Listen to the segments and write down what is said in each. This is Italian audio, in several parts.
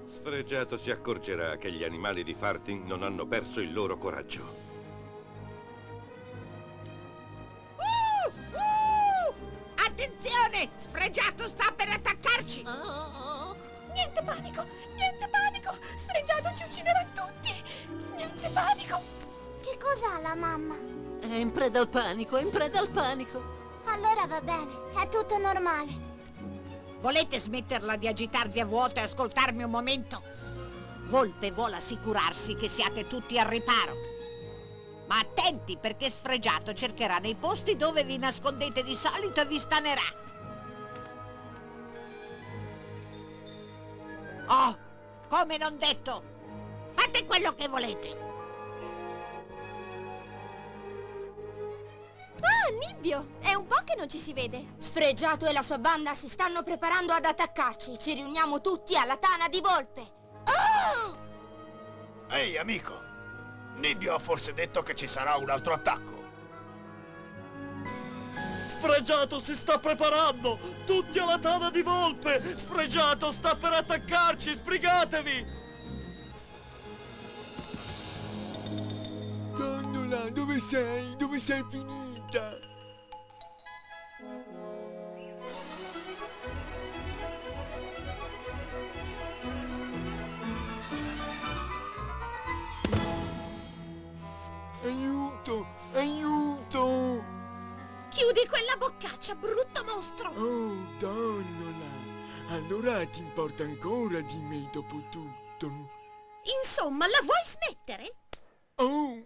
Sfregiato si accorgerà che gli animali di Farthing non hanno perso il loro coraggio. Attenzione! Sfregiato sta per attaccarci! Niente panico! Niente panico! Sfregiato ci ucciderà tutti! Niente panico! Che cos'ha la mamma? È in preda al panico, è in preda al panico. Allora va bene, è tutto normale. Volete smetterla di agitarvi a vuoto e ascoltarmi un momento? Volpe vuole assicurarsi che siate tutti al riparo. Ma attenti, perché Sfregiato cercherà nei posti dove vi nascondete di solito e vi stanerà. Oh, come non detto! Fate quello che volete! Ah, Nibbio! È un po' che non ci si vede. Sfregiato e la sua banda si stanno preparando ad attaccarci. Ci riuniamo tutti alla tana di Volpe. Oh! Ehi, amico! Nibbio ha forse detto che ci sarà un altro attacco. Sfregiato si sta preparando! Tutti alla tana di Volpe! Sfregiato sta per attaccarci! Sbrigatevi! Donnola, dove sei? Dove sei finita? Aiuto! Aiuto! Chiudi quella boccaccia, brutto mostro! Oh, Donnola! Allora ti importa ancora di me dopo tutto? Insomma, la vuoi smettere? Oh!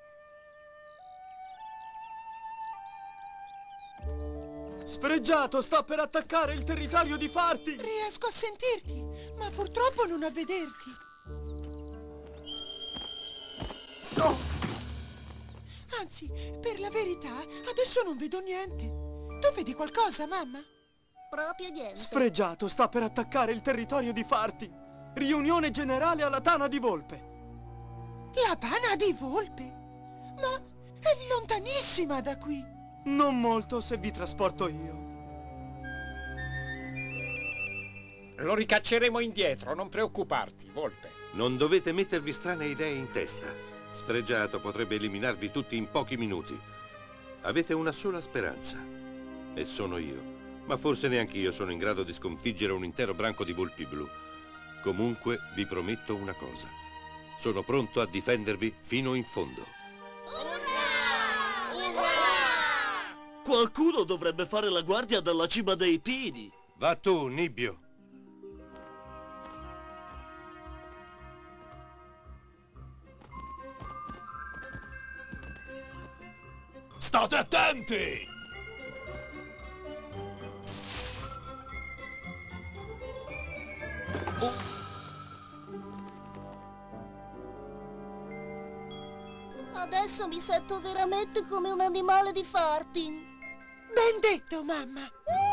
Sfregiato sta per attaccare il territorio di Farthing! Riesco a sentirti, ma purtroppo non a vederti. No! Anzi, per la verità, adesso non vedo niente. Tu vedi qualcosa, mamma? Proprio niente. Sfregiato sta per attaccare il territorio di Farthing! Riunione generale alla tana di Volpe! La tana di Volpe? Ma è lontanissima da qui. Non molto se vi trasporto io. Lo ricacceremo indietro, non preoccuparti, Volpe. Non dovete mettervi strane idee in testa. Sfregiato potrebbe eliminarvi tutti in pochi minuti. Avete una sola speranza. E sono io. Ma forse neanche io sono in grado di sconfiggere un intero branco di volpi blu. Comunque vi prometto una cosa. Sono pronto a difendervi fino in fondo. Qualcuno dovrebbe fare la guardia dalla cima dei pini. Va tu, Nibbio. State attenti! Adesso mi sento veramente come un animale di Farthing. Ben detto, mamma.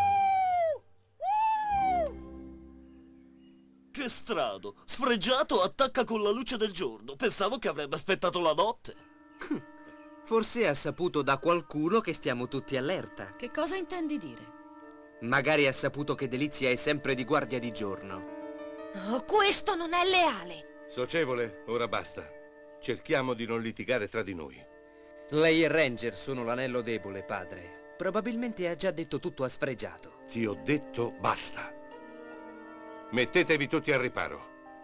Che strano. Sfregiato attacca con la luce del giorno. Pensavo che avrebbe aspettato la notte. Forse ha saputo da qualcuno che stiamo tutti allerta. Che cosa intendi dire? Magari ha saputo che Delizia è sempre di guardia di giorno. Oh, questo non è leale. Socievole, ora basta. Cerchiamo di non litigare tra di noi. Lei e Ranger sono l'anello debole, padre. Probabilmente ha già detto tutto a Sfregiato. Ti ho detto basta. Mettetevi tutti al riparo.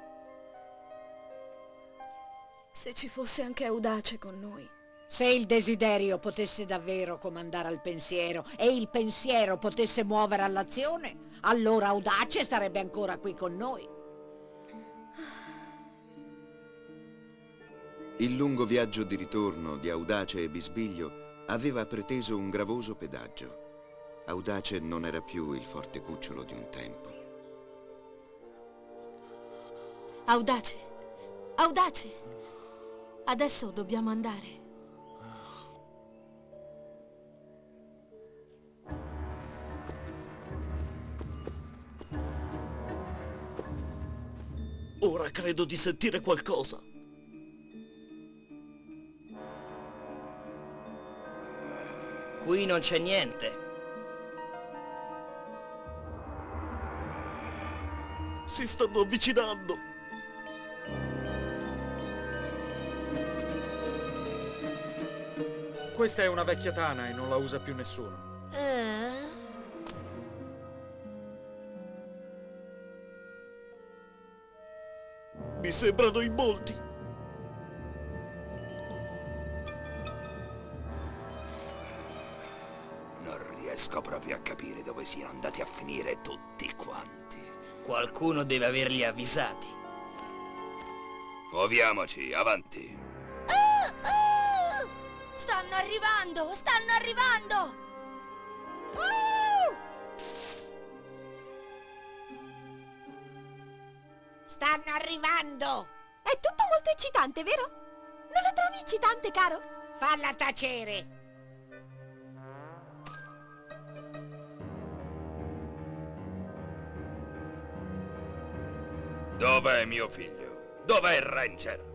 Se ci fosse anche Audace con noi. Se il desiderio potesse davvero comandare al pensiero e il pensiero potesse muovere all'azione, allora Audace sarebbe ancora qui con noi. Il lungo viaggio di ritorno di Audace e Bisbiglio aveva preteso un gravoso pedaggio. Audace non era più il forte cucciolo di un tempo. Audace! Audace! Adesso dobbiamo andare. Ora credo di sentire qualcosa. Qui non c'è niente. Si stanno avvicinando. Questa è una vecchia tana e non la usa più nessuno. Mi sembrano in molti. Non riesco proprio a capire dove siano andati a finire tutti quanti. Qualcuno deve averli avvisati. Muoviamoci, avanti. Stanno arrivando! Stanno arrivando! Stanno arrivando! È tutto molto eccitante, vero? Non lo trovi eccitante, caro? Falla tacere! Dov'è mio figlio? Dov'è il Ranger?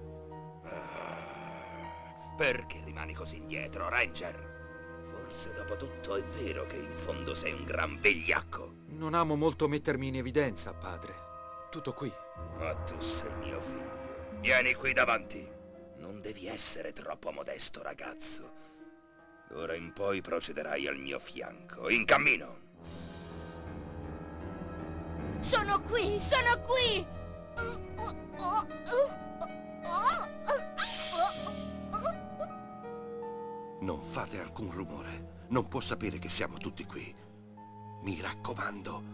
Perché rimani così indietro, Ranger? Forse dopo tutto è vero che in fondo sei un gran vigliacco. Non amo molto mettermi in evidenza, padre. Tutto qui. Ma tu sei mio figlio. Vieni qui davanti. Non devi essere troppo modesto, ragazzo. D'ora in poi procederai al mio fianco. In cammino! Sono qui! Sono qui! Non fate alcun rumore. Non può sapere che siamo tutti qui. Mi raccomando.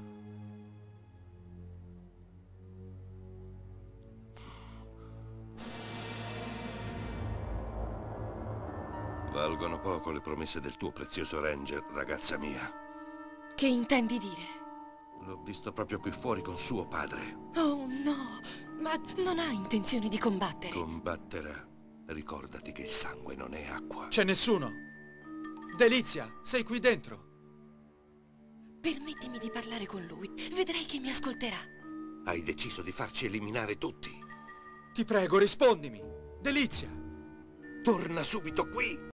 Valgono poco le promesse del tuo prezioso Ranger, ragazza mia. Che intendi dire? L'ho visto proprio qui fuori con suo padre. Oh no, ma non ha intenzione di combattere. Combatterà. Ricordati che il sangue non è acqua. C'è nessuno. Delizia, sei qui dentro. Permettimi di parlare con lui. Vedrai che mi ascolterà. Hai deciso di farci eliminare tutti. Ti prego, rispondimi. Delizia. Torna subito qui.